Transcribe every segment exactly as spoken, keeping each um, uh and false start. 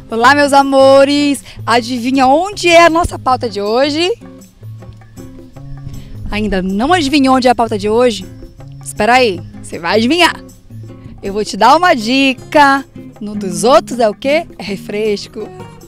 Olá, meus amores! Adivinha onde é a nossa pauta de hoje? Ainda não adivinhou onde é a pauta de hoje? Espera aí, você vai adivinhar. Eu vou te dar uma dica. No dos outros é o quê? É refresco.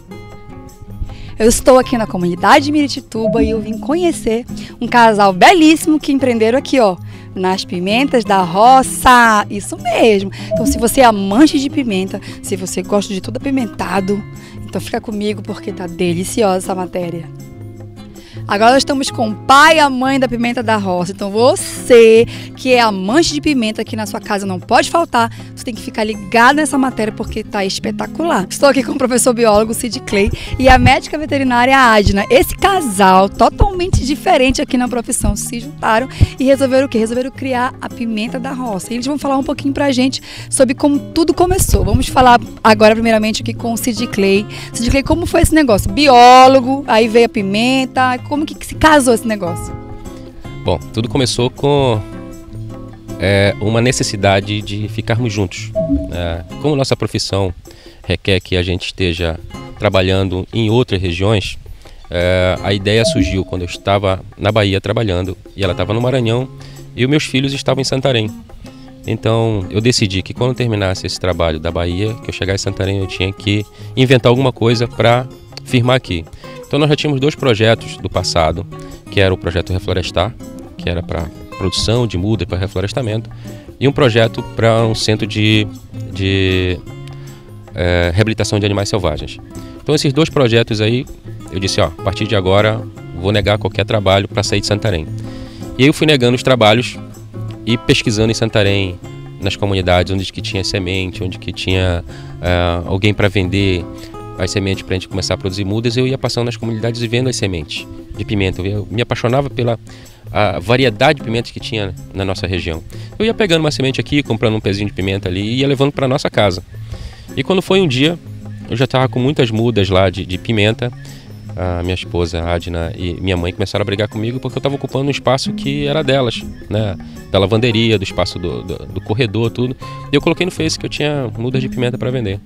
Eu estou aqui na comunidade de Miritituba e eu vim conhecer um casal belíssimo que empreenderam aqui, ó, nas pimentas da roça. Isso mesmo. Então, se você é amante de pimenta, se você gosta de tudo apimentado, então fica comigo porque tá deliciosa essa matéria. Agora nós estamos com o pai e a mãe da pimenta da roça. Então você que é amante de pimenta aqui na sua casa não pode faltar. Você tem que ficar ligado nessa matéria porque tá espetacular. Estou aqui com o professor biólogo Sid Clay e a médica veterinária Adna. Esse casal totalmente diferente aqui na profissão se juntaram e resolveram o quê? Resolveram criar a pimenta da roça. E eles vão falar um pouquinho pra gente sobre como tudo começou. Vamos falar agora primeiramente aqui com o Sid Clay. Sid Clay, como foi esse negócio? Biólogo, aí veio a pimenta. Como que, que se casou esse negócio? Bom, tudo começou com é, uma necessidade de ficarmos juntos. É, como nossa profissão requer que a gente esteja trabalhando em outras regiões, é, a ideia surgiu quando eu estava na Bahia trabalhando e ela estava no Maranhão e os meus filhos estavam em Santarém. Então eu decidi que quando terminasse esse trabalho da Bahia, que eu chegasse em Santarém, eu tinha que inventar alguma coisa para firmar aqui. Então nós já tínhamos dois projetos do passado, que era o projeto Reflorestar, que era para produção de muda para reflorestamento, e um projeto para um centro de, de é, reabilitação de animais selvagens. Então esses dois projetos aí, eu disse, ó, a partir de agora vou negar qualquer trabalho para sair de Santarém. E aí eu fui negando os trabalhos e pesquisando em Santarém, nas comunidades onde que tinha semente, onde que tinha uh, alguém para vender as sementes para a gente começar a produzir mudas. Eu ia passando nas comunidades e vendo as sementes de pimenta. Eu me apaixonava pela a variedade de pimentas que tinha na nossa região. Eu ia pegando uma semente aqui, comprando um pezinho de pimenta ali e ia levando para nossa casa. E quando foi um dia, eu já estava com muitas mudas lá de, de pimenta. A minha esposa, a Adna, e minha mãe começaram a brigar comigo porque eu estava ocupando um espaço que era delas, né? Da lavanderia, do espaço do, do, do corredor, tudo. E eu coloquei no Face que eu tinha mudas de pimenta para vender.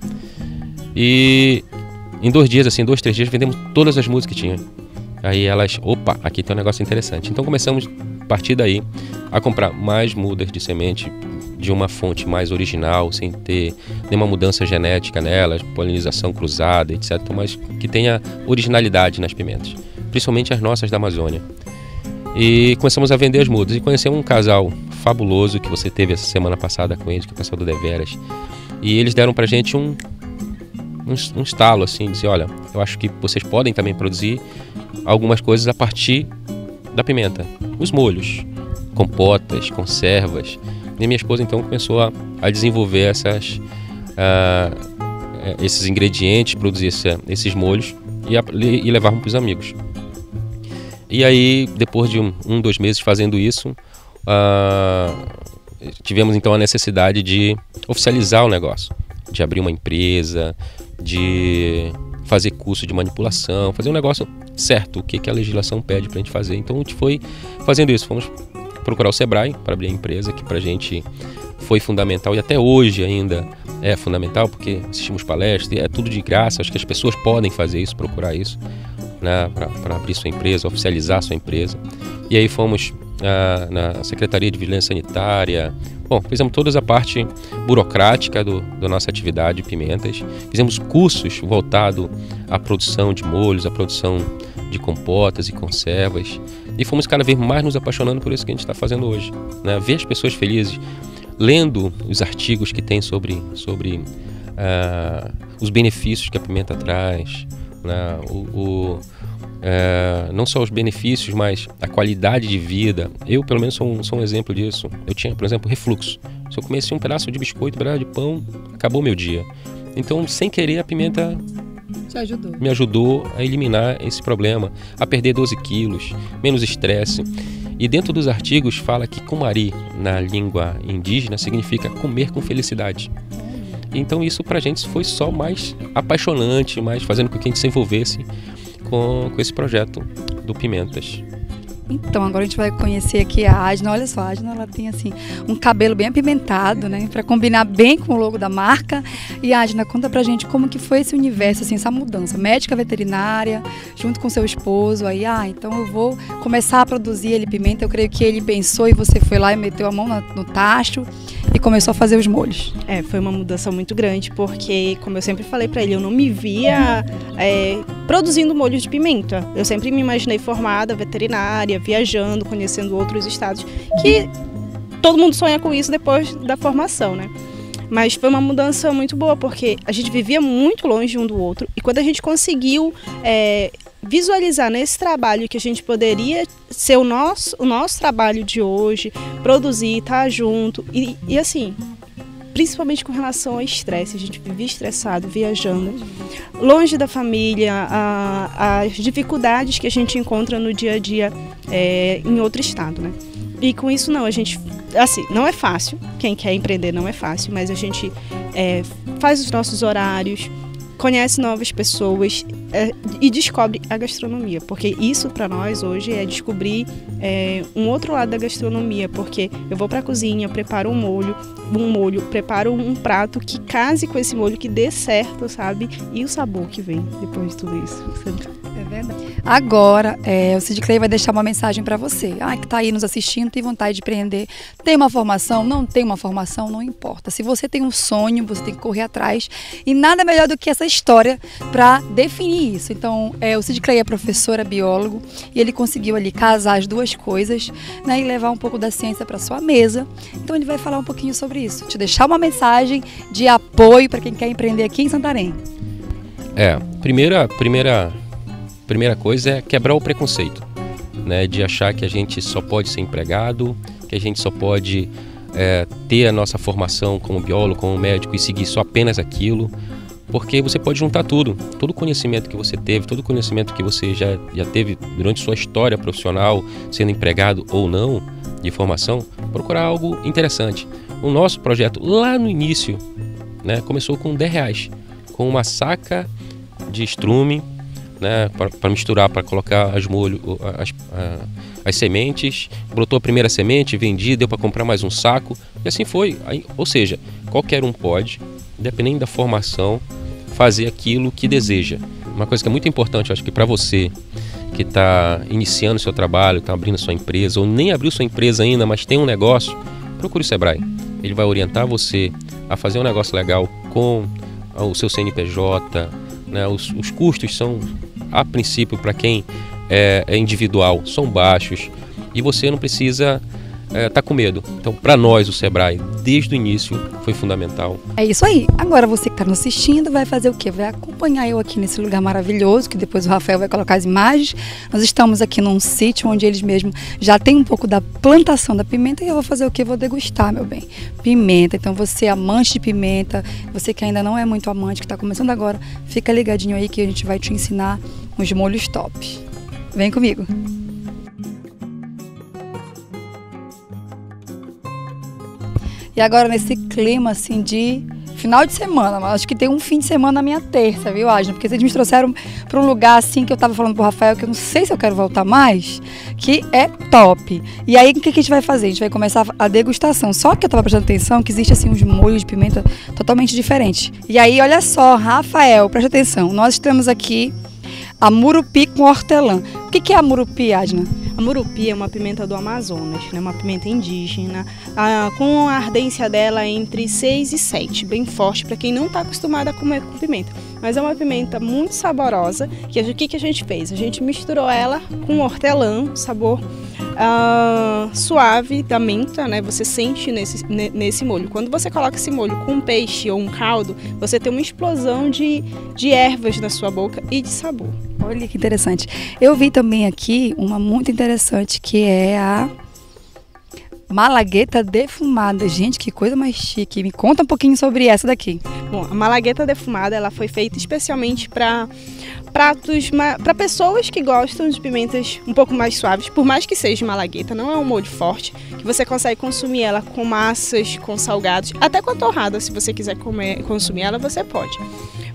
E em dois dias, assim, dois, três dias, vendemos todas as mudas que tinha. Aí elas, opa, aqui tem um negócio interessante. Então começamos, a partir daí, a comprar mais mudas de semente de uma fonte mais original, sem ter nenhuma mudança genética nelas, polinização cruzada, etcétera, mas que tenha originalidade nas pimentas, principalmente as nossas da Amazônia. E começamos a vender as mudas e conhecemos um casal fabuloso que você teve essa semana passada com eles, que é o pessoal do Deveras. E eles deram pra gente um, um, um estalo, assim, dizer, olha, eu acho que vocês podem também produzir algumas coisas a partir da pimenta. Os molhos, compotas, conservas. E minha esposa então começou a, a desenvolver essas, uh, esses ingredientes, produzir essa, esses molhos e, a, e levarmos para os amigos. E aí, depois de um, um, dois meses fazendo isso, uh, tivemos então a necessidade de oficializar o negócio, de abrir uma empresa, de fazer curso de manipulação, fazer um negócio certo, o que, que a legislação pede para a gente fazer. Então a gente foi fazendo isso, fomos procurar o Sebrae para abrir a empresa, que para a gente foi fundamental e até hoje ainda é fundamental, porque assistimos palestras, é tudo de graça, acho que as pessoas podem fazer isso, procurar isso, né, para abrir sua empresa, oficializar sua empresa. E aí fomos ah, na Secretaria de Vigilância Sanitária, bom, fizemos toda a parte burocrática do, da nossa atividade de pimentas, fizemos cursos voltados à produção de molhos, à produção de compotas e conservas, e fomos cada vez mais nos apaixonando por isso que a gente está fazendo hoje, né? Ver as pessoas felizes, lendo os artigos que tem sobre, sobre uh, os benefícios que a pimenta traz, né? o, o, uh, não só os benefícios, mas a qualidade de vida. Eu, pelo menos, sou um, sou um exemplo disso. Eu tinha, por exemplo, refluxo. Se eu comesse um pedaço de biscoito, um pedaço de pão, acabou meu dia. Então, sem querer, a pimenta Te ajudou. me ajudou a eliminar esse problema, a perder doze quilos, menos estresse. E dentro dos artigos fala que kumari, na língua indígena, significa comer com felicidade. Então isso pra gente foi só mais apaixonante, mais fazendo com que a gente se envolvesse com, com esse projeto do Pimentas. Então, agora a gente vai conhecer aqui a Adna. Olha só, a Adna, ela tem assim um cabelo bem apimentado, né? Para combinar bem com o logo da marca. E Adna, conta pra gente como que foi esse universo, assim, essa mudança. Médica veterinária, junto com seu esposo. Aí, ah, então eu vou começar a produzir ele pimenta. Eu creio que ele pensou e você foi lá e meteu a mão no tacho e começou a fazer os molhos. É, foi uma mudança muito grande, porque, como eu sempre falei pra ele, eu não me via é, produzindo molho de pimenta. Eu sempre me imaginei formada, veterinária, viajando, conhecendo outros estados, que todo mundo sonha com isso depois da formação, né? Mas foi uma mudança muito boa, porque a gente vivia muito longe um do outro, e quando a gente conseguiu é, visualizar nesse trabalho que a gente poderia ser o nosso, o nosso trabalho de hoje, produzir, estar junto, e, e assim, principalmente com relação ao estresse, a gente vivia estressado, viajando, longe da família, a, as dificuldades que a gente encontra no dia a dia é, em outro estado, né? E com isso não, a gente, assim, não é fácil, quem quer empreender não é fácil, mas a gente é, faz os nossos horários, conhece novas pessoas é, e descobre a gastronomia, porque isso para nós hoje é descobrir é, um outro lado da gastronomia, porque eu vou para a cozinha, preparo um molho, um molho, preparo um prato que case com esse molho, que dê certo, sabe? E o sabor que vem depois de tudo isso. É verdade. Agora, é, o Sid Clay vai deixar uma mensagem para você. Ah, que está aí nos assistindo, tem vontade de empreender, tem uma formação, não tem uma formação, não importa. Se você tem um sonho, você tem que correr atrás. E nada melhor do que essa história para definir isso. Então, é, o Sid Clay é professor, é biólogo, e ele conseguiu ali casar as duas coisas, né, e levar um pouco da ciência para sua mesa. Então, ele vai falar um pouquinho sobre isso, te deixar uma mensagem de apoio para quem quer empreender aqui em Santarém. É, primeira, primeira, primeira coisa é quebrar o preconceito, né, de achar que a gente só pode ser empregado, que a gente só pode é, ter a nossa formação como biólogo, como médico e seguir só apenas aquilo, porque você pode juntar tudo, todo o conhecimento que você teve, todo o conhecimento que você já, já teve durante sua história profissional, sendo empregado ou não, de formação, procurar algo interessante. O nosso projeto lá no início, né, começou com dez reais, com uma saca de estrume, né, para misturar, para colocar as molho, as, a, as sementes, brotou a primeira semente, vendi, deu para comprar mais um saco, e assim foi. Aí, ou seja, qualquer um pode, independente da formação, fazer aquilo que deseja. Uma coisa que é muito importante, acho que para você que está iniciando o seu trabalho, está abrindo sua empresa, ou nem abriu sua empresa ainda, mas tem um negócio, procure o Sebrae. Ele vai orientar você a fazer um negócio legal com o seu C N P J, né? Os, os custos são, a princípio, para quem é, é individual, são baixos, e você não precisa estar é, tá com medo. Então, para nós, o Sebrae, desde o início, foi fundamental. É isso aí. Agora, você que está nos assistindo, vai fazer o quê? Vai acompanhar eu aqui nesse lugar maravilhoso, que depois o Rafael vai colocar as imagens. Nós estamos aqui num sítio onde eles mesmos já têm um pouco da plantação da pimenta, e eu vou fazer o quê? Vou degustar, meu bem. Pimenta. Então, você amante de pimenta, você que ainda não é muito amante, que está começando agora, fica ligadinho aí que a gente vai te ensinar uns molhos top. Vem comigo. E agora nesse clima assim de final de semana, mas acho que tem um fim de semana na minha terça, viu, Adna? Porque vocês me trouxeram para um lugar assim que eu tava falando pro Rafael, que eu não sei se eu quero voltar mais, que é top. E aí o que, que a gente vai fazer? A gente vai começar a degustação. Só que eu tava prestando atenção que existe assim uns molhos de pimenta totalmente diferentes. E aí, olha só, Rafael, presta atenção. Nós estamos aqui a murupi com hortelã. O que, que é a murupi, Adna? A murupi é uma pimenta do Amazonas, né? Uma pimenta indígena, ah, com a ardência dela entre seis e sete, bem forte para quem não está acostumado a comer com pimenta. Mas é uma pimenta muito saborosa, que o que, que a gente fez? A gente misturou ela com hortelã, sabor ah, suave da menta, né? Você sente nesse, nesse molho. Quando você coloca esse molho com um peixe ou um caldo, você tem uma explosão de, de ervas na sua boca e de sabor. Olha que interessante. Eu vi também aqui uma muito interessante, que é a malagueta defumada. Gente, que coisa mais chique. Me conta um pouquinho sobre essa daqui. Bom, a malagueta defumada, ela foi feita especialmente para pratos, para pessoas que gostam de pimentas um pouco mais suaves, por mais que seja malagueta, não é um molho forte, que você consegue consumir ela com massas, com salgados, até com a torrada, se você quiser comer, consumir ela, você pode.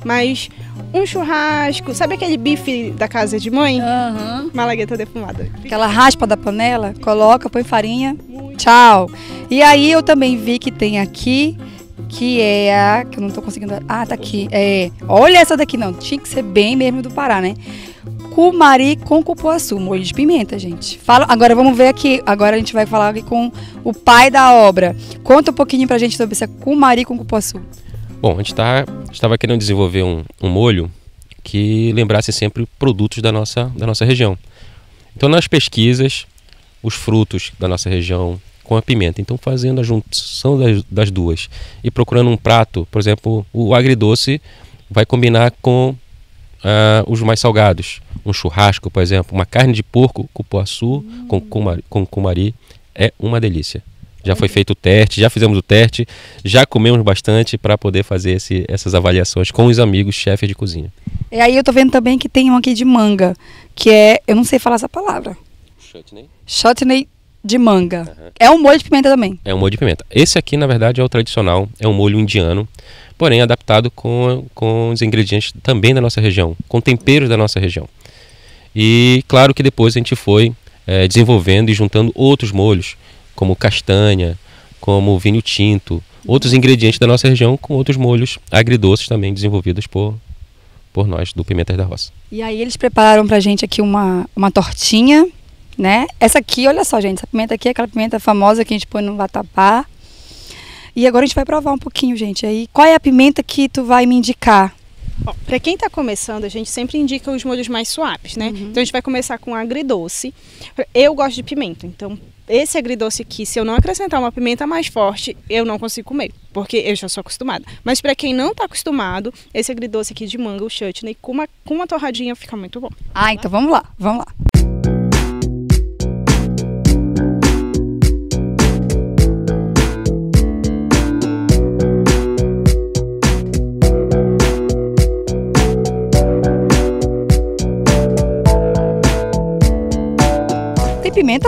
mas um churrasco, sabe aquele bife da casa de mãe? Aham. Malagueta defumada. Aquela raspa da panela, coloca, põe farinha, tchau. E aí eu também vi que tem aqui, que é a... que eu não tô conseguindo... Ah, tá aqui. É, olha essa daqui, não. Tinha que ser bem mesmo do Pará, né? Cumari com cupuaçu, molho de pimenta, gente. Fala, agora vamos ver aqui. Agora a gente vai falar aqui com o pai da obra. Conta um pouquinho pra gente sobre esse cumari com cupuaçu. Bom, a gente tá, estava querendo desenvolver um, um molho que lembrasse sempre produtos da nossa, da nossa região. Então, nas pesquisas, os frutos da nossa região com a pimenta. Então, fazendo a junção das, das duas e procurando um prato, por exemplo, o agridoce vai combinar com uh, os mais salgados. Um churrasco, por exemplo, uma carne de porco, cupuaçu hum. com, cumari, com cumari, é uma delícia. Já foi feito o teste, já fizemos o teste, já comemos bastante para poder fazer esse, essas avaliações com os amigos chefes de cozinha. E aí eu tô vendo também que tem um aqui de manga, que é, eu não sei falar essa palavra. Chutney. Chutney de manga. Uhum. É um molho de pimenta também. É um molho de pimenta. Esse aqui, na verdade, é o tradicional, é um molho indiano, porém adaptado com, com os ingredientes também da nossa região, com temperos da nossa região. E claro que depois a gente foi é, desenvolvendo e juntando outros molhos, como castanha, como vinho tinto, outros ingredientes da nossa região com outros molhos agridoces também desenvolvidos por, por nós do Pimentas da Roça. E aí eles prepararam pra gente aqui uma, uma tortinha, né? Essa aqui, olha só, gente, essa pimenta aqui é aquela pimenta famosa que a gente põe no vatapá. E agora a gente vai provar um pouquinho, gente. Aí, qual é a pimenta que tu vai me indicar? Para quem está começando, a gente sempre indica os molhos mais suaves, né? Uhum. Então a gente vai começar com agridoce. Eu gosto de pimenta, então esse agridoce aqui, se eu não acrescentar uma pimenta mais forte, eu não consigo comer, porque eu já sou acostumada. Mas para quem não está acostumado, esse agridoce aqui de manga, o chutney, com uma, com uma torradinha fica muito bom. Ah, então vamos lá, vamos lá. Pimenta.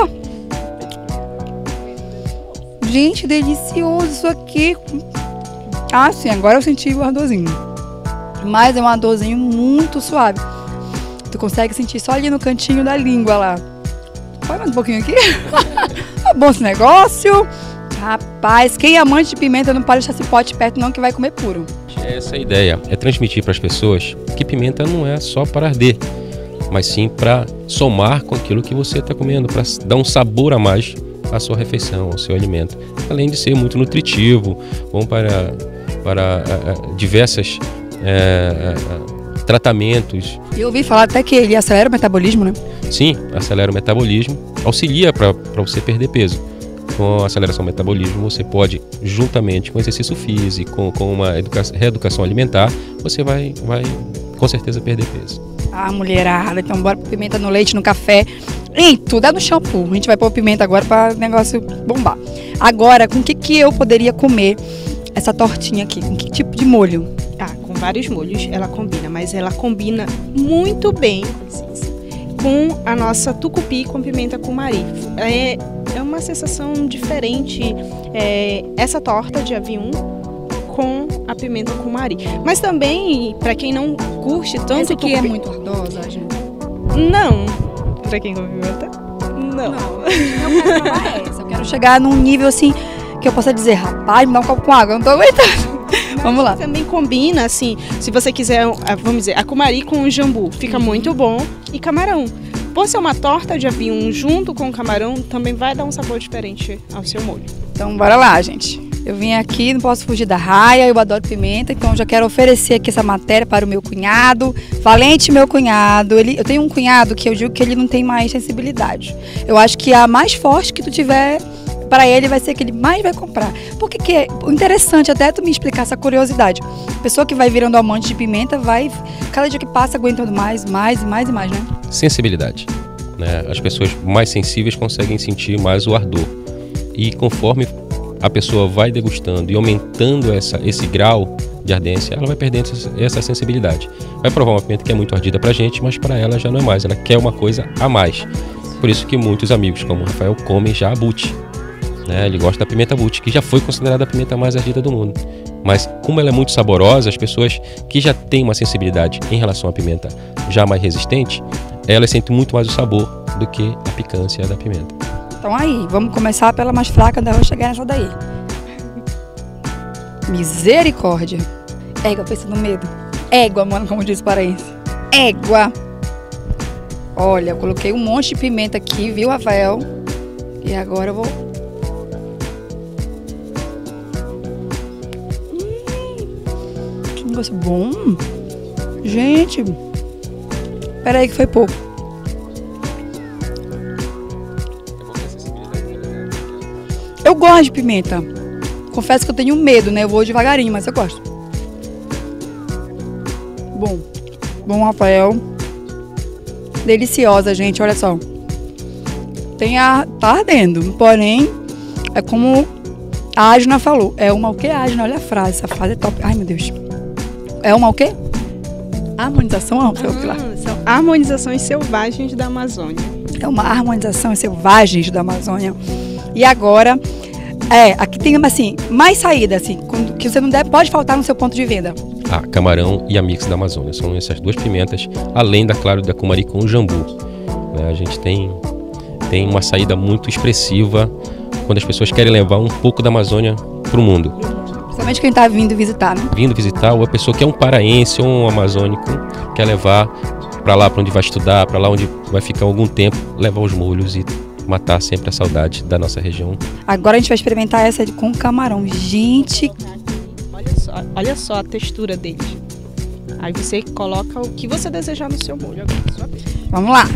Gente, delicioso isso aqui. Ah, sim, agora eu senti o ardorzinho. Mas é um ardorzinho muito suave. Tu consegue sentir só ali no cantinho da língua lá. Põe mais um pouquinho aqui. Tá bom esse negócio. Rapaz, quem é amante de pimenta não pode deixar esse pote perto não, que vai comer puro. Essa é a ideia, é transmitir para as pessoas que pimenta não é só para arder, mas sim para somar com aquilo que você está comendo, para dar um sabor a mais à sua refeição, ao seu alimento. Além de ser muito nutritivo, bom para, para uh, uh, diversos uh, uh, tratamentos. Eu ouvi falar até que ele acelera o metabolismo, né? Sim, acelera o metabolismo, auxilia para você perder peso. Com a aceleração do metabolismo, você pode, juntamente com exercício físico, com, com uma educação, reeducação alimentar, você vai, vai com certeza perder peso. Ah, mulherada, então bora pôr pimenta no leite, no café, em tudo, é no shampoo. A gente vai pôr pimenta agora para o negócio bombar. Agora, com o que, que eu poderia comer essa tortinha aqui? Com que tipo de molho? Ah, com vários molhos ela combina, mas ela combina muito bem com a nossa tucupi com pimenta cumari. É, é uma sensação diferente é, essa torta de avium com a pimenta cumari. Mas também, para quem não curte tanto... Essa aqui tucupi... é muito ardosa, gente? Não. Para quem come pimenta? Não. Não, eu quero provar essa. Eu quero chegar num nível assim, que eu possa dizer, rapaz, me dá um copo com água, eu não tô aguentando. Mas vamos lá. Também combina, assim, se você quiser, vamos dizer, a cumari com o jambu, fica muito bom. E camarão. Por ser uma torta de avium junto com o camarão, também vai dar um sabor diferente ao seu molho. Então, bora lá, gente. Eu vim aqui, não posso fugir da raia, eu adoro pimenta, então já quero oferecer aqui essa matéria para o meu cunhado. Valente, meu cunhado. Ele, eu tenho um cunhado que eu digo que ele não tem mais sensibilidade. Eu acho que a mais forte que tu tiver para ele vai ser que ele mais vai comprar. Porque que é interessante até tu me explicar essa curiosidade. A pessoa que vai virando amante de pimenta vai, cada dia que passa, aguentando mais, mais e mais e mais, né? Sensibilidade, né? As pessoas mais sensíveis conseguem sentir mais o ardor. E conforme a pessoa vai degustando e aumentando essa, esse grau de ardência, ela vai perdendo essa, essa sensibilidade. Vai provar uma pimenta que é muito ardida pra gente, mas para ela já não é mais, ela quer uma coisa a mais. Por isso que muitos amigos, como o Rafael, comem já a buti, né? Ele gosta da pimenta buti, que já foi considerada a pimenta mais ardida do mundo. Mas como ela é muito saborosa, as pessoas que já têm uma sensibilidade em relação à pimenta já mais resistente, elas sentem muito mais o sabor do que a picância da pimenta. Então aí, vamos começar pela mais fraca, daí eu vou chegar nessa daí. Misericórdia. Égua, pensa no medo. Égua, mano, como diz o paraense. Égua. Olha, eu coloquei um monte de pimenta aqui, viu, Rafael? E agora eu vou... Hum, que negócio bom. Gente. Pera aí que foi pouco. Eu gosto de pimenta. Confesso que eu tenho medo, né? Eu vou devagarinho, mas eu gosto. Bom. Bom, Rafael. Deliciosa, gente. Olha só. Tem a... Tá ardendo. Porém, é como a Ágina falou. É uma o quê, Ágina? Olha a frase. Essa frase é top. Ai, meu Deus. É uma o quê? Harmonização? Não, sei lá. São harmonizações selvagens da Amazônia. É uma harmonização selvagens da Amazônia. E agora, é, aqui tem assim, mais saída, assim, que você não deve, pode faltar no seu ponto de venda. A camarão e a mix da Amazônia. São essas duas pimentas, além da, claro, da cumari com o jambu. Né? A gente tem, tem uma saída muito expressiva quando as pessoas querem levar um pouco da Amazônia para o mundo. Principalmente quem está vindo visitar, né? Vindo visitar, ou a pessoa que é um paraense ou um amazônico, quer levar para lá, para onde vai estudar, para lá onde vai ficar algum tempo, levar os molhos e matar sempre a saudade da nossa região. Agora a gente vai experimentar essa com camarão. Gente, olha só, olha só a textura dele. Aí você coloca o que você desejar no seu molho. Agora, sua vez. Vamos lá.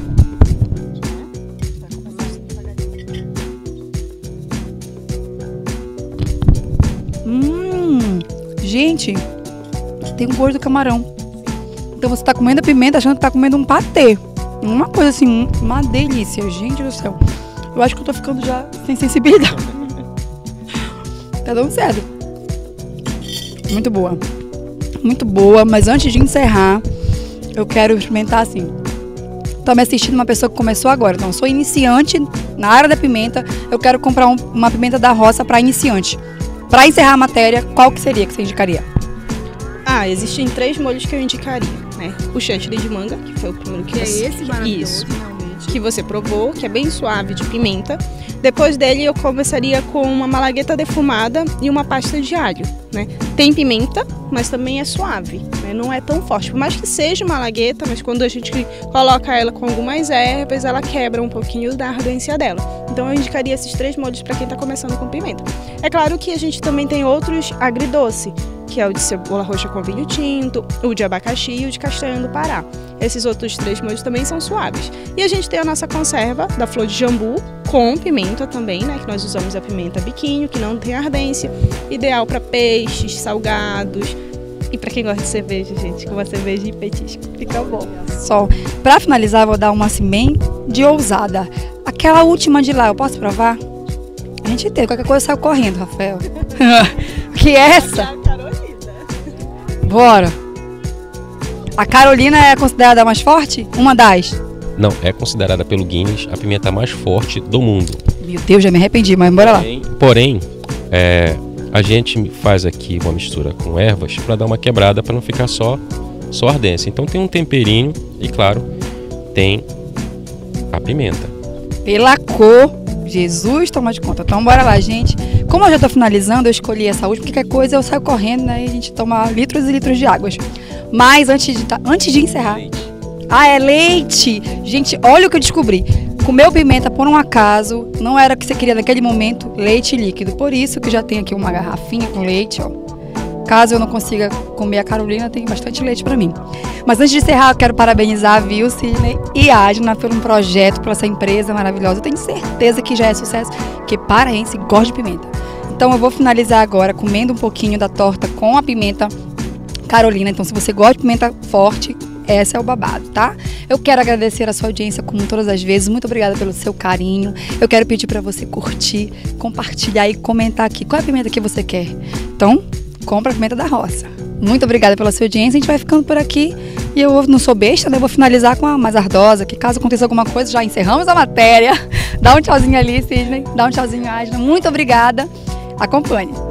Hum, gente, tem um gosto do camarão. Então você tá comendo a pimenta achando que tá comendo um patê. Uma coisa assim, uma delícia, gente do céu. Eu acho que eu tô ficando já sem sensibilidade. Tá dando certo. Muito boa. Muito boa, mas antes de encerrar, eu quero experimentar assim. Tô me assistindo uma pessoa que começou agora. Então, eu sou iniciante na área da pimenta. Eu quero comprar um, uma pimenta da roça para iniciante. Para encerrar a matéria, qual que seria que você indicaria? Ah, existem três molhos que eu indicaria, né? O chantilly de manga, que foi o primeiro que, Que é você... esse maravilhoso, Isso. realmente. Que você provou, que é bem suave de pimenta. Depois dele eu começaria com uma malagueta defumada e uma pasta de alho, né? Tem pimenta, mas também é suave, né? Não é tão forte. Por mais que seja uma malagueta, mas quando a gente coloca ela com algumas ervas, ela quebra um pouquinho da ardência dela. Então eu indicaria esses três molhos para quem está começando com pimenta. É claro que a gente também tem outros agridoce, que é o de cebola roxa com vinho tinto, o de abacaxi e o de castanha do Pará. Esses outros três molhos também são suaves. E a gente tem a nossa conserva da flor de jambu com pimenta também, né? Que nós usamos a pimenta biquinho, que não tem ardência. Ideal para peixes, salgados. E para quem gosta de cerveja, gente, com uma cerveja e petisco. Fica bom. Só. Para finalizar, eu vou dar uma assim bem de ousada. Aquela última de lá, eu posso provar? A gente tem, qualquer coisa saiu correndo, Rafael. Que é essa? Bora. A Carolina é considerada a mais forte? Uma das? Não, é considerada pelo Guinness a pimenta mais forte do mundo. Meu Deus, já me arrependi, mas bora lá. Porém, porém é, a gente faz aqui uma mistura com ervas para dar uma quebrada, para não ficar só, só ardência. Então tem um temperinho e, claro, tem a pimenta. Pela cor, Jesus toma de conta. Então bora lá, gente. Como eu já tô finalizando, eu escolhi essa última, porque qualquer coisa eu saio correndo, né? E a gente toma litros e litros de águas. Mas antes de, antes de encerrar... Leite. Ah, é leite! Gente, olha o que eu descobri. Comeu pimenta por um acaso, não era o que você queria naquele momento, leite líquido. Por isso que já tem aqui uma garrafinha com leite, ó. Caso eu não consiga comer a Carolina, tem bastante leite pra mim. Mas antes de encerrar, eu quero parabenizar a Viu, Sidney e a Ágina por um projeto, por essa empresa maravilhosa. Eu tenho certeza que já é sucesso, porque paraense gosta de pimenta. Então eu vou finalizar agora comendo um pouquinho da torta com a pimenta Carolina. Então se você gosta de pimenta forte, essa é o babado, tá? Eu quero agradecer a sua audiência, como todas as vezes. Muito obrigada pelo seu carinho. Eu quero pedir para você curtir, compartilhar e comentar aqui qual é a pimenta que você quer. Então, compra a pimenta da roça. Muito obrigada pela sua audiência. A gente vai ficando por aqui. E eu não sou besta, né? Eu vou finalizar com a mais ardosa, que caso aconteça alguma coisa, já encerramos a matéria. Dá um tchauzinho ali, Sidney. Dá um tchauzinho, Ágina. Muito obrigada. Acompanhe.